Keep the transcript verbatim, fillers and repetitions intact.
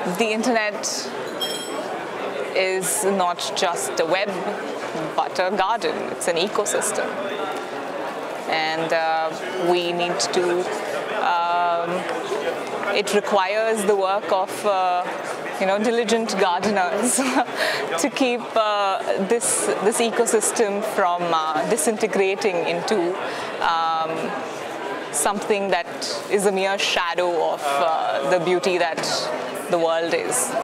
the internet is not just a web, but a garden. It's an ecosystem. And uh, we need to, um, it requires the work of uh, you know, diligent gardeners to keep uh, this, this ecosystem from uh, disintegrating into um, something that is a mere shadow of uh, the beauty that the world is.